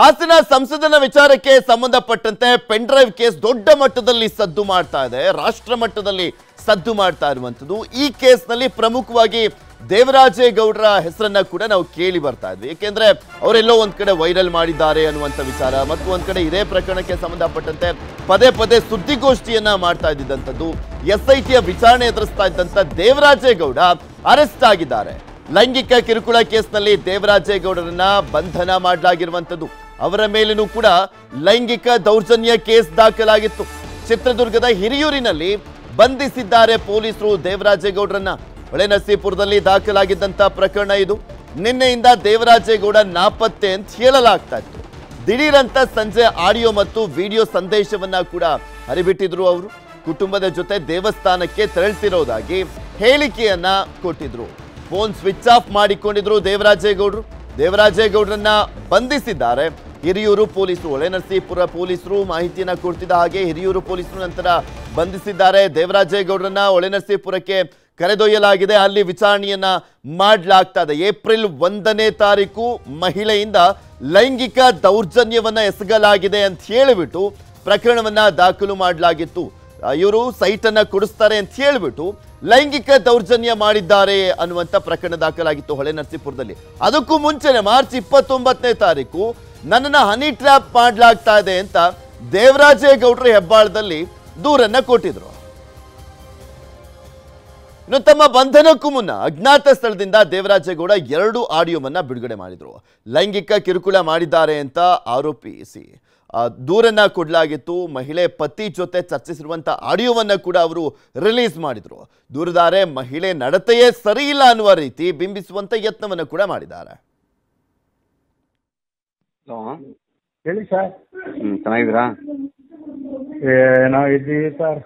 ಹಾಸನ ಸಂಸದನ ವಿಚಾರಕ್ಕೆ ಸಂಬಂಧಪಟ್ಟಂತೆ pen drive case ದೊಡ್ಡ ಮಟ್ಟದಲ್ಲಿ ಸದ್ದು ಮಾಡ್ತಾ ಇದೆ, ರಾಷ್ಟ್ರ ಮಟ್ಟದಲ್ಲಿ ಸದ್ದು ಮಾಡ್ತಾ ಇರುವಂತದ್ದು. ಈ ಕೇಸ್ನಲ್ಲಿ ಪ್ರಮುಖವಾಗಿ ದೇವರಾಜೇಗೌಡರ ಹೆಸರನ್ನ ಕೂಡ ನಾವು ಕೇಳಿ ಬರ್ತಾ ಇದ್ವಿ. ಯಾಕೆಂದ್ರೆ ಅವರೆಲ್ಲೋ ಒಂದ್ ಕಡೆ ವೈರಲ್ ಮಾಡಿದ್ದಾರೆ ಅನ್ನುವಂಥ ವಿಚಾರ, ಮತ್ತು ಒಂದ್ ಕಡೆ ಇದೇ ಪ್ರಕರಣಕ್ಕೆ ಸಂಬಂಧಪಟ್ಟಂತೆ ಪದೇ ಪದೇ ಸುದ್ದಿಗೋಷ್ಠಿಯನ್ನ ಮಾಡ್ತಾ ಇದ್ದಂಥದ್ದು. SITಯ ವಿಚಾರಣೆ ಎದುರಿಸ್ತಾ ಇದ್ದಂತ ದೇವರಾಜೇಗೌಡ ಅರೆಸ್ಟ್ ಆಗಿದ್ದಾರೆ. ಲೈಂಗಿಕ ಕಿರುಕುಳ ಕೇಸ್ನಲ್ಲಿ ದೇವರಾಜೇಗೌಡರನ್ನ ಬಂಧನ ಮಾಡಲಾಗಿರುವಂಥದ್ದು. ಅವರ ಮೇಲೂ ಕೂಡ ಲೈಂಗಿಕ ದೌರ್ಜನ್ಯ ಕೇಸ್ ದಾಖಲಾಗಿತ್ತು. ಚಿತ್ರದುರ್ಗದ ಹಿರಿಯೂರಿನಲ್ಲಿ ಬಂಧಿಸಿದ್ದಾರೆ ಪೊಲೀಸರು ದೇವರಾಜೇಗೌಡರನ್ನ. ಹೊಳೆನರಸೀಪುರದಲ್ಲಿ ದಾಖಲಾಗಿದ್ದಂತ ಪ್ರಕರಣ ಇದು. ನಿನ್ನೆಯಿಂದ ದೇವರಾಜೇಗೌಡ ನಾಪತ್ತೆ ಅಂತ ಹೇಳಲಾಗ್ತಾ ಇತ್ತು. ದಿಢೀರಂತ ಸಂಜೆ ಆಡಿಯೋ ಮತ್ತು ವಿಡಿಯೋ ಸಂದೇಶವನ್ನ ಕೂಡ ಹರಿಬಿಟ್ಟಿದ್ರು. ಅವರು ಕುಟುಂಬದ ಜೊತೆ ದೇವಸ್ಥಾನಕ್ಕೆ ತೆರಳುತ್ತಿರೋದಾಗಿ ಹೇಳಿಕೆಯನ್ನ ಕೊಟ್ಟಿದ್ರು. ಫೋನ್ ಸ್ವಿಚ್ ಆಫ್ ಮಾಡಿಕೊಂಡಿದ್ರು ದೇವರಾಜೇಗೌಡರು. ದೇವರಾಜೇಗೌಡರನ್ನ ಬಂಧಿಸಿದ್ದಾರೆ ಹಿರಿಯೂರು ಪೊಲೀಸರು. ಹೊಳೆನರಸೀಪುರ ಪೊಲೀಸರು ಮಾಹಿತಿಯನ್ನ ಕೊಡ್ತಿದ್ದ ಹಾಗೆ ಹಿರಿಯೂರು ಪೊಲೀಸರು ನಂತರ ಬಂಧಿಸಿದ್ದಾರೆ. ದೇವರಾಜೇಗೌಡರನ್ನ ಹೊಳೆನರಸೀಪುರಕ್ಕೆ ಕರೆದೊಯ್ಯಲಾಗಿದೆ. ಅಲ್ಲಿ ವಿಚಾರಣೆಯನ್ನ ಮಾಡಲಾಗ್ತಾ ಇದೆ. ಏಪ್ರಿಲ್ 1ನೇ ತಾರೀಕು ಮಹಿಳೆಯಿಂದ ಲೈಂಗಿಕ ದೌರ್ಜನ್ಯವನ್ನ ಎಸಗಲಾಗಿದೆ ಅಂತ ಹೇಳಿಬಿಟ್ಟು ಪ್ರಕರಣವನ್ನ ದಾಖಲು ಮಾಡಲಾಗಿತ್ತು. ಇವರು ಸೈಟ್ ಅನ್ನ ಕೊಡಿಸ್ತಾರೆ ಅಂತ ಹೇಳಿಬಿಟ್ಟು ಲೈಂಗಿಕ ದೌರ್ಜನ್ಯ ಮಾಡಿದ್ದಾರೆ ಅನ್ನುವಂಥ ಪ್ರಕರಣ ದಾಖಲಾಗಿತ್ತು ಹೊಳೆನರಸೀಪುರದಲ್ಲಿ. ಅದಕ್ಕೂ ಮುಂಚೆನೆ ಮಾರ್ಚ್ 29ನೇ ತಾರೀಕು ನನ್ನನ್ನ ಹನಿ ಟ್ರ್ಯಾಪ್ ಮಾಡಲಾಗ್ತಾ ಇದೆ ಅಂತ ದೇವರಾಜೇಗೌಡರು ಹೆಬ್ಬಾಳದಲ್ಲಿ ದೂರನ್ನ ಕೊಟ್ಟಿದ್ರು. ಇನ್ನು ತಮ್ಮ ಬಂಧನಕ್ಕೂ ಮುನ್ನ ಅಜ್ಞಾತ ಸ್ಥಳದಿಂದ ದೇವರಾಜೇಗೌಡ 2 ಆಡಿಯೋವನ್ನ ಬಿಡುಗಡೆ ಮಾಡಿದ್ರು. ಲೈಂಗಿಕ ಕಿರುಕುಳ ಮಾಡಿದ್ದಾರೆ ಅಂತ ಆರೋಪಿಸಿ ದೂರನ್ನ ಕೊಡಲಾಗಿತ್ತು. ಮಹಿಳೆ ಪತಿ ಜೊತೆ ಚರ್ಚಿಸಿರುವಂತ ಆಡಿಯೋವನ್ನ ಕೂಡ ಅವರು ರಿಲೀಸ್ ಮಾಡಿದ್ರು. ದೂರದಾರೆ ಮಹಿಳೆ ನಡತೆಯೇ ಸರಿ ಇಲ್ಲ ಅನ್ನುವ ರೀತಿ ಬಿಂಬಿಸುವಂತ ಯತ್ನವನ್ನ ಕೂಡ ಮಾಡಿದ್ದಾರೆ. ಹೇಳಿ ಸರ್. ಚೆನ್ನಾಗಿದ್ದೀರಾ? ಏನೋ ಇದ್ದೀವಿ ಸರ್.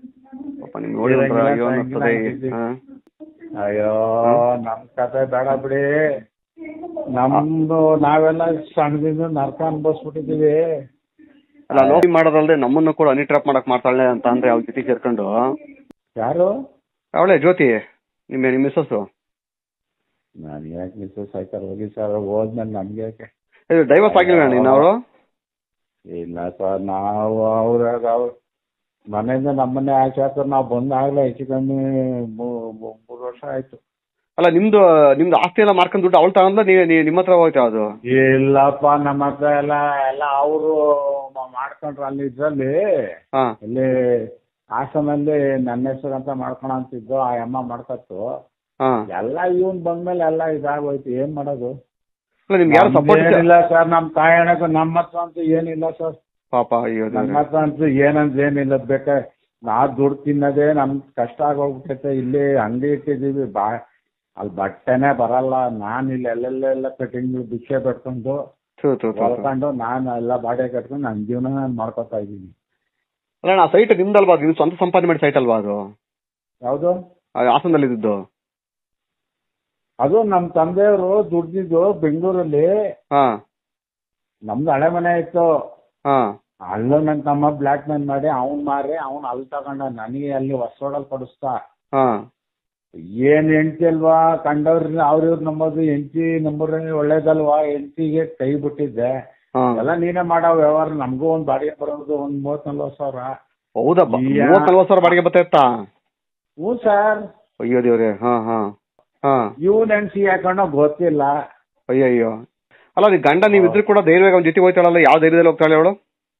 ಅಯ್ಯೋ ನಮ್ ಕತೆ ಬೇಡ ಬಿಡಿ. ನಮ್ದು ನಾವೆಲ್ಲ ಸಣ್ಣದಿಂದ ನರ್ಕ ಅನ್ಭವಿಸ್ಬಿಟ್ಟಿದೀವಿ. ಅಲ್ಲ ಲೋಪಿ ಮಾಡೋದಲ್ದೆ ನಮ್ಮನ್ನು ಕೂಡ ಹನಿ ಟ್ರಾಪ್ ಮಾಡಕ್ ಮಾಡ್ತಾಳೆ ಅಂತ ಅಂದ್ರೆ ಅವ್ರ ಜೊತೆ ಸೇರ್ಕೊಂಡು. ಯಾರು? ಅವಳೆ ಜ್ಯೋತಿ, ನಿಮ್ಮ ಮಿಸ್ಸಸ್ಸು. ನಾನು ಯಾಕೆ ಮಿಸ್ಸಸ್ ಆಯ್ತಾರೆ ಹೋಗಿ ಸರ್. ಹೋದ್ಮೇಲೆ ನಮ್ಗೆ ಯಾಕೆ ಡೈವರ್ಸ್ ಆಗಿಲ್ವ ನೀನು? ಅವರು ಇಲ್ಲ ಸರ್. ನಾವು ಅವ್ರ ಮನೆಯಿಂದ ನಮ್ಮನ್ನೇ ಆಚೆ ಹಾಕೋರು. ನಾವು ಬಂದಾಗಲೇ ಹೆಚ್ಚು ಕಮ್ಮಿ 3 ವರ್ಷ ಆಯ್ತು. ಅಲ್ಲ ನಿಮ್ದು ಆಸ್ತಿ ಎಲ್ಲ ಮಾರ್ಕೊಂಡ್ ದುಡ್ಡು ಅವಳು ತಗೊಂಡ್ಲ ನಿಮ್ಮ ಹತ್ರ ಹೋಯ್ತಾ? ಅದು ಇಲ್ಲಪ್ಪ, ನಮ್ಮ ಹತ್ರ ಎಲ್ಲ ಅವರು ಮಾಡ್ಕೊಂಡ್ರು. ಅಲ್ಲಿ ಇದ್ರಲ್ಲಿ ಇಲ್ಲಿ ಹಾಸನಲ್ಲಿ ನನ್ನ ಹೆಸರು ಅಂತ ಮಾಡ್ಕೊಳ ಅಂತಿದ್ದು. ಆ ಅಮ್ಮ ಮಾಡ್ಕತ್ತು ಎಲ್ಲ. ಇವನ್ ಬಂದ್ಮೇಲೆ ಎಲ್ಲ ಇದಾಗೋಯ್ತು. ಏನ್ ಮಾಡೋದು? ಏನಿಲ್ಲ ಸರ್. ನಮ್ ತಾಯಣಕ್ಕೂ ನಮ್ಮ ಹತ್ರ ಅಂತೂ ಏನಿಲ್ಲ ಸರ್. ಪಾಪ ನಮ್ಮ ಹತ್ರ ಅಂತೂ ಏನಂದ್ರೆ ಏನಿಲ್ಲ. ನಾವ್ ದುಡ್ಡು ತಿನ್ನೋದೇ ನಮ್ ಕಷ್ಟ ಆಗೋಗ್ಬಿಟ್ಟೈತೆ. ಇಲ್ಲಿ ಅಂಗಡಿ ಇಟ್ಟಿದೀವಿ. ಅಲ್ಲಿ ಬಟ್ಟೆನೆ ಬರಲ್ಲ. ನಾನು ಇಲ್ಲಿ ಎಲ್ಲೆಲ್ಲ ಕಟಿಂಗ್ ಭಿಕ್ಷೆ ಪಡ್ಕೊಂಡು ಹೊಲ್ಕೊಂಡು ನಾನು ಎಲ್ಲ ಬಾಡಿಗೆ ಕಟ್ಕೊಂಡು ನನ್ನ ಜೀವನ ನಾನು ಮಾಡ್ಕೊತಾ ಇದ್ದೀನಿ. ಅಲ್ಲ ನಾ ಸೈಟ್ ನಿಮ್ದಲ್ವಾ? ನೀವು ಸ್ವಂತ ಸಂಪಾದನೆ ಮಾಡಿ ಸೈಟ್ ಅಲ್ವಾ ಅದು? ಯಾವುದು? ಹಾಸನದಲ್ಲಿ ಇದ್ದು. ಅದು ನಮ್ಮ ತಂದೆಯವರು ದುಡ್ದಿದ್ದು ಬೆಂಗಳೂರಲ್ಲಿ. ನಮ್ದು ಹಳೆ ಮನೆ ಇತ್ತು. ಅಲ್ಲೂ ನನ್ನ ತಮ್ಮ ಬ್ಲಾಕ್ ಮೇಲ್ ಮಾಡಿ ಅವ್ನ್ ಮಾರಿ ಅವ್ನು ಅಲ್ಲಿ ತಗೊಂಡ ನನಗೆ ಅಲ್ಲಿ ಹೊಸೋಡಲ್ಲಿ ಕೊಡಿಸ್ತಾ. ಏನ್ ಹೆಂಡತಿ ಅಲ್ವಾ ಕಂಡವ್ರ ಅವ್ರಿವ್ರು ನಂಬೋದು. ಹೆಂಡತಿ ನಂಬರ್ ಒಳ್ಳೇದಲ್ವಾ? ಹೆಂಡತಿಗೆ ಕೈ ಬಿಟ್ಟಿದ್ದೆ. ಎಲ್ಲ ನೀನೇ ಮಾಡೋ ವ್ಯವಹಾರ. ನಮಗೂ ಒಂದ್ ಬಾಡಿಗೆ ಬರೋದು ಒಂದ್ 30-40 ಸಾವಿರ. ಹೌದಾ? 30-40 ಸಾವಿರ ಬಾಡಿಗೆ ಬರ್ತಾ? ಹ್ಞೂ ಸರ್. ಅಯ್ಯೋ ದೇವ್ರೆ. ಇವನ್ ಹೆಂಡ್ಸಿ ಯಾಕಂಡ ಗೊತ್ತಿಲ್ಲ. ಅಯ್ಯಯ್ಯೋ. ಅಲ್ಲ ನೀ ಗಂಡ ನೀವಿದ್ರು ಕೂಡ ಧೈರ್ಯವಾಗಿ ಅವ್ನ ಜೊತೆ ಹೋಗ್ತಾಳಲ್ಲ, ಯಾವ ಧೈರ್ಯದಲ್ಲಿ ಹೋಗ್ತಾಳೆ ಅವಳು?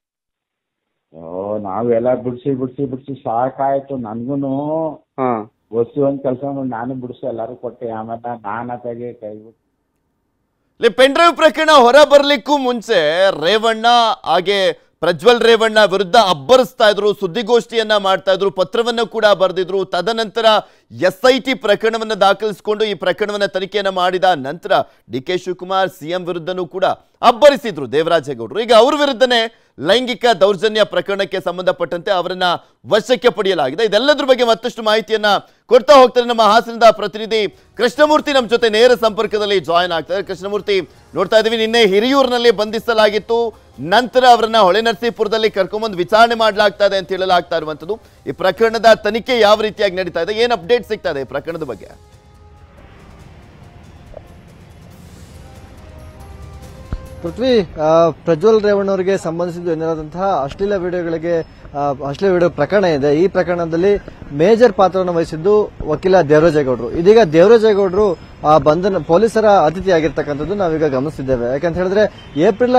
ನಾವೆಲ್ಲ ಬಿಡ್ಸಿ ಸಾಕಾಯ್ತು. ನನ್ಗೂನು ವಸ್ತು ಒಂದ್ ಕೆಲಸ ನಾನು ಬಿಡಿಸಿ ಎಲ್ಲಾರು ಕೊಟ್ಟೆ. ಆಮೇಲೆ ನಾನತಾಗೆ ಕೈ ಬಿಟ್ಟು ಪೆನ್ ಡ್ರೈವ್ ಪ್ರಕರಣ ಹೊರ ಬರ್ಲಿಕ್ಕೂ ಮುಂಚೆ ರೇವಣ್ಣ ಹಾಗೆ ಪ್ರಜ್ವಲ್ ರೇವಣ್ಣ ವಿರುದ್ಧ ಅಬ್ಬರಿಸ್ತಾ ಇದ್ರು, ಸುದ್ದಿಗೋಷ್ಠಿಯನ್ನ ಮಾಡ್ತಾ ಇದ್ರು, ಪತ್ರವನ್ನು ಕೂಡ ಬರೆದಿದ್ರು. ತದನಂತರ SIT ಪ್ರಕರಣವನ್ನು ದಾಖಲಿಸಿಕೊಂಡು ಈ ಪ್ರಕರಣವನ್ನ ತನಿಖೆಯನ್ನ ಮಾಡಿದ ನಂತರ DK ಶಿವಕುಮಾರ್ CM ವಿರುದ್ಧನೂ ಕೂಡ ಅಬ್ಬರಿಸಿದ್ರು ದೇವರಾಜೇಗೌಡರು. ಈಗ ಅವ್ರ ವಿರುದ್ಧನೇ ಲೈಂಗಿಕ ದೌರ್ಜನ್ಯ ಪ್ರಕರಣಕ್ಕೆ ಸಂಬಂಧಪಟ್ಟಂತೆ ಅವರನ್ನ ವಶಕ್ಕೆ ಪಡೆಯಲಾಗಿದೆ. ಇದೆಲ್ಲದ್ರ ಬಗ್ಗೆ ಮತ್ತಷ್ಟು ಮಾಹಿತಿಯನ್ನ ಕೊಡ್ತಾ ಹೋಗ್ತಾರೆ ನಮ್ಮ ಹಾಸನದ ಪ್ರತಿನಿಧಿ ಕೃಷ್ಣಮೂರ್ತಿ. ನಮ್ಮ ಜೊತೆ ನೇರ ಸಂಪರ್ಕದಲ್ಲಿ ಜಾಯಿನ್ ಆಗ್ತಾರೆ. ಕೃಷ್ಣಮೂರ್ತಿ, ನೋಡ್ತಾ ಇದೀವಿ ನಿನ್ನೆ ಹಿರಿಯೂರಿನಲ್ಲಿ ಬಂಧಿಸಲಾಗಿತ್ತು. ನಂತರ ಅವರನ್ನ ಹೊಳೆನರಸೀಪುರದಲ್ಲಿ ಕರ್ಕೊಂಡ್ಬಂದು ವಿಚಾರಣೆ ಮಾಡಲಾಗ್ತಾ ಇದೆ ಅಂತ ಹೇಳಲಾಗ್ತಾ ಇರುವಂತದ್ದು. ಈ ಪ್ರಕರಣದ ತನಿಖೆ ಯಾವ ರೀತಿಯಾಗಿ ನಡೀತಾ ಇದೆ? ಏನ್ ಅಪ್ಡೇಟ್ ಸಿಗ್ತಾ ಇದೆ ಈ ಪ್ರಕರಣದ ಬಗ್ಗೆ? ಪೃಥ್ವಿ, ಪ್ರಜ್ವಲ್ ರೇವಣ್ಣ ಅವರಿಗೆ ಸಂಬಂಧಿಸಿದ ಎನ್ನಲಾದಂತಹ ಅಶ್ಲೀಲ ವಿಡಿಯೋ ಪ್ರಕರಣ ಇದೆ. ಈ ಪ್ರಕರಣದಲ್ಲಿ ಮೇಜರ್ ಪಾತ್ರವನ್ನು ವಹಿಸಿದ್ದು ವಕೀಲ ದೇವರಾಜೇಗೌಡರು. ಇದೀಗ ದೇವರಾಜೇಗೌಡರು ಬಂಧನ ಪೊಲೀಸರ ಅತಿಥಿಯಾಗಿರ್ತಕ್ಕಂಥದ್ದು ನಾವೀಗ ಗಮನಿಸಿದ್ದೇವೆ. ಯಾಕಂತ ಹೇಳಿದ್ರೆ ಏಪ್ರಿಲ್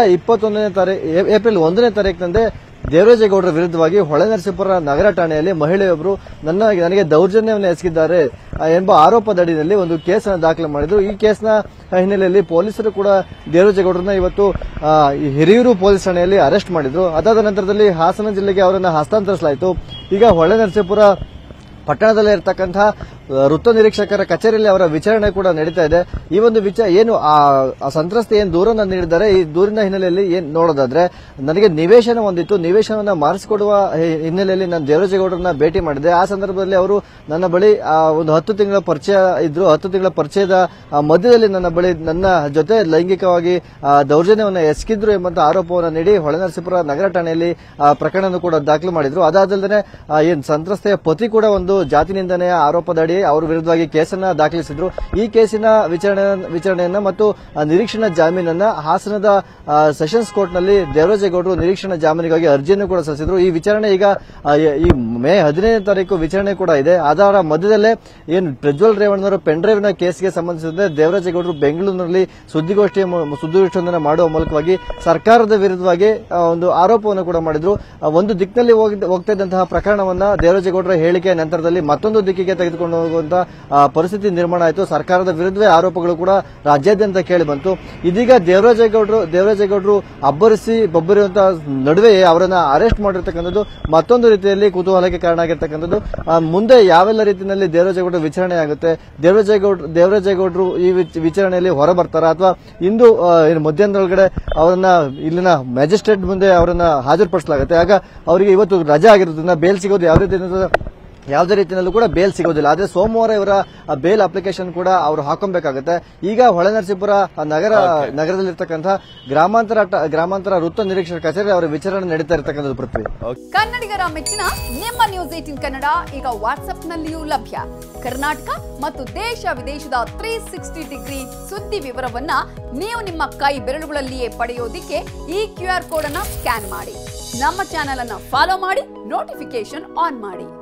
1ನೇ ತಾರೀಕಿನಂದೇ ದೇವರಾಜೇಗೌಡರ ವಿರುದ್ಧವಾಗಿ ಹೊಳೆನರಸೀಪುರ ನಗರ ಠಾಣೆಯಲ್ಲಿ ಮಹಿಳೆಯೊಬ್ಬರು ನನಗೆ ದೌರ್ಜನ್ಯವನ್ನು ಎಸಗಿದ್ದಾರೆ ಎಂಬ ಆರೋಪದಡಿಯಲ್ಲಿ ಒಂದು ಕೇಸನ್ನು ದಾಖಲು ಮಾಡಿದ್ರು. ಈ ಕೇಸ್ನ ಹಿನ್ನೆಲೆಯಲ್ಲಿ ಪೊಲೀಸರು ಕೂಡ ದೇವರಾಜೇಗೌಡರನ್ನ ಇವತ್ತು ಹಿರಿಯೂರು ಪೊಲೀಸ್ ಠಾಣೆಯಲ್ಲಿ ಅರೆಸ್ಟ್ ಮಾಡಿದ್ರು. ಅದಾದ ನಂತರದಲ್ಲಿ ಹಾಸನ ಜಿಲ್ಲೆಗೆ ಅವರನ್ನು ಹಸ್ತಾಂತರಿಸಲಾಯಿತು. ಈಗ ಹೊಳೆನರಸೀಪುರ ಪಟ್ಟಣದಲ್ಲೇ ಇರತಕ್ಕಂತಹ ವೃತ್ತ ನಿರೀಕ್ಷಕರ ಕಚೇರಿಯಲ್ಲಿ ಅವರ ವಿಚಾರಣೆ ಕೂಡ ನಡೀತಾ ಇದೆ. ಈ ಒಂದು ಏನು ಆ ಸಂತ್ರಸ್ತೆ ಏನು ದೂರನ್ನ ನೀಡಿದ್ದಾರೆ, ಈ ದೂರಿನ ಹಿನ್ನೆಲೆಯಲ್ಲಿ ಏನ್ ನೋಡೋದಾದ್ರೆ, ನನಗೆ ನಿವೇಶನ ಹೊಂದಿತ್ತು, ನಿವೇಶನವನ್ನ ಮಾರಿಸಿಕೊಡುವ ಹಿನ್ನೆಲೆಯಲ್ಲಿ ನಾನು ದೇವರಾಜೇಗೌಡರನ್ನ ಭೇಟಿ ಮಾಡಿದೆ. ಆ ಸಂದರ್ಭದಲ್ಲಿ ಅವರು ನನ್ನ ಬಳಿ ಒಂದು 10 ತಿಂಗಳ ಪರಿಚಯ ಇದ್ರು. 10 ತಿಂಗಳ ಪರಿಚಯದ ಮಧ್ಯದಲ್ಲಿ ನನ್ನ ಜೊತೆ ಲೈಂಗಿಕವಾಗಿ ದೌರ್ಜನ್ಯವನ್ನು ಎಸಗಿದ್ರು ಎಂಬಂತ ಆರೋಪವನ್ನು ನೀಡಿ ಹೊಳೆನರಸೀಪುರ ನಗರ ಠಾಣೆಯಲ್ಲಿ ಪ್ರಕರಣ ಕೂಡ ದಾಖಲು ಮಾಡಿದ್ರು. ಅದಾದಲ್ಲದೆ ಏನ್ ಸಂತ್ರಸ್ತೆಯ ಪತಿ ಕೂಡ ಒಂದು ಜಾತಿ ನಿಂದನೆಯ ಆರೋಪದಡಿ ಅವರ ವಿರುದ್ಧವಾಗಿ ಕೇಸನ್ನ ದಾಖಲಿಸಿದ್ರು. ಈ ಕೇಸಿನ ವಿಚಾರಣೆಯನ್ನ ಮತ್ತು ನಿರೀಕ್ಷಣಾ ಜಾಮೀನನ್ನ ಹಾಸನದ ಸೆಷನ್ಸ್ ಕೋರ್ಟ್ ನಲ್ಲಿ ದೇವರಾಜೇಗೌಡರು ನಿರೀಕ್ಷಣಾ ಜಾಮೀನಿಗಾಗಿ ಅರ್ಜಿಯನ್ನು ಕೂಡ ಸಲ್ಲಿಸಿದ್ರು. ಈ ವಿಚಾರಣೆ ಈಗ ಈ ಮೇ 15ನೇ ತಾರೀಕು ವಿಚಾರಣೆ ಕೂಡ ಇದೆ. ಅದರ ಮಧ್ಯದಲ್ಲೇ ಏನು ಪ್ರಜ್ವಲ್ ರೇವಣ್ಣನವರ ಪೆನ್ಡ್ರೈವ್ ನ ಕೇಸ್ಗೆ ಸಂಬಂಧಿಸಿದಂತೆ ದೇವರಾಜೇಗೌಡರು ಬೆಂಗಳೂರಿನಲ್ಲಿ ಸುದ್ದಿಗೋಷ್ಠಿಯನ್ನು ಮಾಡುವ ಮೂಲಕವಾಗಿ ಸರ್ಕಾರದ ವಿರುದ್ಧವಾಗಿ ಒಂದು ಆರೋಪವನ್ನು ಕೂಡ ಮಾಡಿದ್ರು. ಒಂದು ದಿಕ್ಕಿನಲ್ಲಿ ಹೋಗ್ತಾ ಇದ್ದಂತಹ ಪ್ರಕರಣವನ್ನ ದೇವರಾಜೇಗೌಡರ ಹೇಳಿಕೆ ನಂತರದಲ್ಲಿ ಮತ್ತೊಂದು ದಿಕ್ಕಿಗೆ ತೆಗೆದುಕೊಂಡು ಹೋಗುವಂತಹ ಪರಿಸ್ಥಿತಿ ನಿರ್ಮಾಣ ಆಯಿತು. ಸರ್ಕಾರದ ವಿರುದ್ಧವೇ ಆರೋಪಗಳು ಕೂಡ ರಾಜ್ಯಾದ್ಯಂತ ಕೇಳಿ ಬಂತು. ಇದೀಗ ದೇವರಾಜೇಗೌಡರು ಅಬ್ಬರಿಸಿ ಬೊಬ್ಬರಿಯುವಂತಹ ನಡುವೆ ಅವರನ್ನ ಅರೆಸ್ಟ್ ಮಾಡಿರ್ತಕ್ಕಂಥದ್ದು ಮತ್ತೊಂದು ರೀತಿಯಲ್ಲಿ ಕುತೂಹಲಕ್ಕೆ ಕಾರಣ ಆಗಿರ್ತಕ್ಕಂಥದ್ದು. ಮುಂದೆ ಯಾವೆಲ್ಲ ರೀತಿಯಲ್ಲಿ ದೇವರಾಜೇಗೌಡರ ವಿಚಾರಣೆ ಆಗುತ್ತೆ, ದೇವರಾಜೇಗೌಡರು ಈ ವಿಚಾರಣೆಯಲ್ಲಿ ಹೊರಬರ್ತಾರಾ ಅಥವಾ ಇಂದು ಮಧ್ಯಾಹ್ನದೊಳಗಡೆ ಅವರನ್ನ ಇಲ್ಲಿನ ಮ್ಯಾಜಿಸ್ಟ್ರೇಟ್ ಮುಂದೆ ಅವರನ್ನ ಹಾಜರುಪಡಿಸಲಾಗುತ್ತೆ. ಆಗ ಅವರಿಗೆ ಇವತ್ತು ರಜೆ ಆಗಿರೋದ್ರಿಂದ ಬೇಲ್ ಸಿಗೋದು ಯಾವುದೇ ರೀತಿಯಲ್ಲೂ ಕೂಡ ಬೇಲ್ ಸಿಗೋದಿಲ್ಲ. ಆದ್ರೆ ಸೋಮವಾರ ಇವರ ಬೇಲ್ ಅಪ್ಲಿಕೇಶನ್ ಕೂಡ ಅವರು ಹಾಕೊಬೇಕಾಗುತ್ತೆ. ಈಗ ಹೊಳೆನರಸೀಪುರ ನಗರದಲ್ಲಿರ್ತಕ್ಕಂತಹ ಗ್ರಾಮಾಂತರ ವೃತ್ತ ನಿರೀಕ್ಷಕರ ಕಚೇರಿ ಅವರ ವಿಚಾರಣೆ ನಡೀತಾ ಇರತಕ್ಕಂಥದ್ದು. ಪೃಥ್ವಿ, ಕನ್ನಡಿಗರ ಮೆಚ್ಚಿನ ನಿಮ್ಮ ನ್ಯೂಸ್ 18 ಕನ್ನಡ ಈಗ ವಾಟ್ಸ್ಆಪ್ನಲ್ಲಿಯೂ ಲಭ್ಯ. ಕರ್ನಾಟಕ ಮತ್ತು ದೇಶ ವಿದೇಶದ 360 ಡಿಗ್ರಿ ಸುದ್ದಿ ವಿವರವನ್ನ ನೀವು ನಿಮ್ಮ ಕೈ ಬೆರಳುಗಳಲ್ಲಿಯೇ ಪಡೆಯೋದಿಕ್ಕೆ ಈ QR ಕೋಡ್ ಅನ್ನ ಸ್ಕ್ಯಾನ್ ಮಾಡಿ. ನಮ್ಮ ಚಾನೆಲ್ ಅನ್ನ ಫಾಲೋ ಮಾಡಿ, ನೋಟಿಫಿಕೇಶನ್ ಆನ್ ಮಾಡಿ.